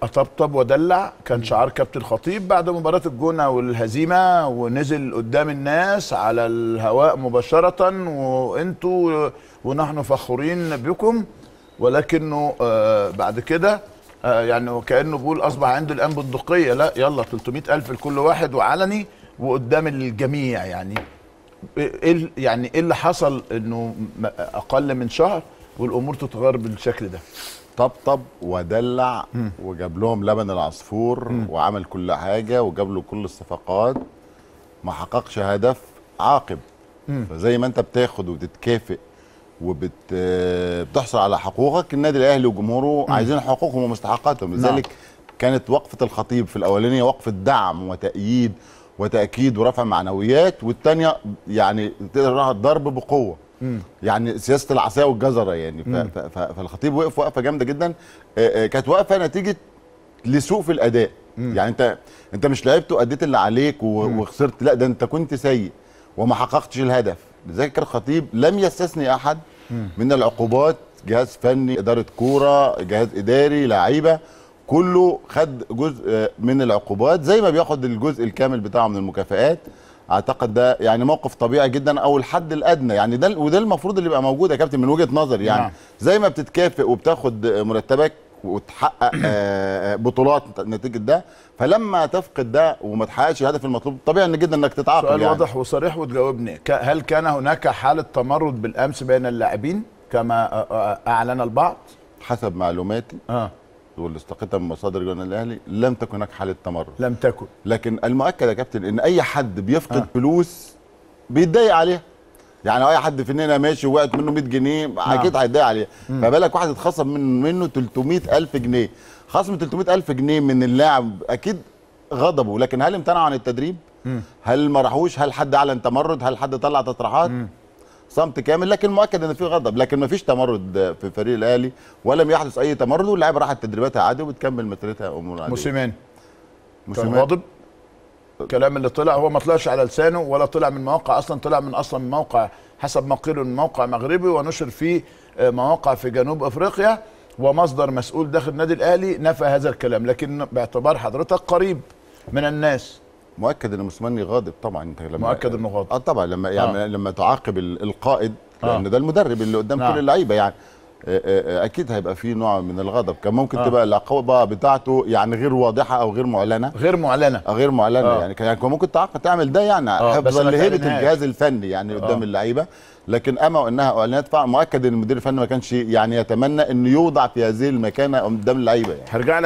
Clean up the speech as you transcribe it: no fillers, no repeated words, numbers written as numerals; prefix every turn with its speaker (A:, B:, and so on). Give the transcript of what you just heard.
A: اطبطب ودلع كان شعار كابتن خطيب بعد مباراه الجونه والهزيمه، ونزل قدام الناس على الهواء مباشره، وانتوا ونحن فخورين بكم. ولكنه بعد كده يعني وكانه بيقول اصبح عنده الان بندقيه، لا يلا 300,000 لكل واحد وعلني وقدام الجميع. يعني ايه اللي حصل انه اقل من شهر والامور تتغير بالشكل ده؟
B: طبطب ودلع وجاب لهم لبن العصفور وعمل كل حاجه وجاب له كل الصفقات، ما حققش هدف عاقب. فزي ما انت بتاخد وتتكافئ وبتحصل على حقوقك، النادي الاهلي وجمهوره عايزين حقوقهم ومستحقاتهم. لذلك كانت وقفه الخطيب في الاولانيه وقفه دعم وتأييد وتأكيد ورفع معنويات، والثانيه يعني تقدر ضرب بقوه. يعني سياسه العصايه والجزره يعني. فالخطيب وقف وقفه جامده جدا. كانت واقفه نتيجه لسوء في الاداء. يعني انت مش لعبت واديت اللي عليك وخسرت، لا ده انت كنت سيء وما حققتش الهدف. لذلك الخطيب لم يستثني احد من العقوبات، جهاز فني، اداره كوره، جهاز اداري، لعيبه، كله خد جزء من العقوبات زي ما بياخد الجزء الكامل بتاعه من المكافآت. اعتقد ده يعني موقف طبيعي جدا او الحد الادنى يعني. وده المفروض اللي يبقى موجود يا كابتن من وجهه نظري يعني. زي ما بتتكافئ وبتاخد مرتبك وتحقق بطولات نتيجه ده، فلما تفقد ده وما تحققش الهدف المطلوب طبيعي جدا انك تتعاقب.
A: سؤال
B: يعني
A: واضح وصريح وتجاوبني. هل كان هناك حاله تمرد بالامس بين اللاعبين كما اعلن البعض؟
B: حسب معلوماتي واللي استقيتها من مصادر النادي الاهلي لم تكن هناك حاله تمرد.
A: لم تكن.
B: لكن المؤكد يا كابتن ان اي حد بيفقد فلوس بيتضايق عليها. يعني اي حد فينا ماشي وقعت منه 100 جنيه اكيد هيتضايق عليها. فبالك واحد اتخصم منه 300,000 جنيه. خصم 300,000 جنيه من اللاعب اكيد غضبه. لكن هل امتنعوا عن التدريب؟ هل ما راحوش؟ هل حد اعلن تمرد؟ هل حد طلع تصريحات؟ صمت كامل. لكن مؤكد ان في غضب، لكن ما فيش تمرد في فريق الاهلي ولم يحدث اي تمرد، واللاعيبه راحت تدريباتها عادي وبتكمل مسيرتها امور عاديه.
A: موسيماني كان غاضب. الكلام اللي طلع هو ما طلعش على لسانه ولا طلع من موقع اصلا، طلع من موقع حسب ما قيل من موقع مغربي ونشر في مواقع في جنوب افريقيا، ومصدر مسؤول داخل النادي الاهلي نفى هذا الكلام. لكن باعتبار حضرتك قريب من الناس،
B: مؤكد ان موسيماني غاضب طبعا. انت لما
A: مؤكد انه غاضب
B: طبعا لما يعني لما تعاقب القائد لان ده المدرب اللي قدام كل اللعيبه يعني اكيد هيبقى فيه نوع من الغضب. كان ممكن تبقى العقوبه بتاعته يعني غير واضحه او غير معلنه. غير معلنه يعني كان ممكن تعمل ده يعني حفظا لهيبه الجهاز الفني يعني قدام اللعيبه. لكن اما انها اعلنت فمؤكد ان المدير الفني ما كانش يعني يتمنى انه يوضع في هذه المكانه قدام اللعيبه يعني.
A: هرجع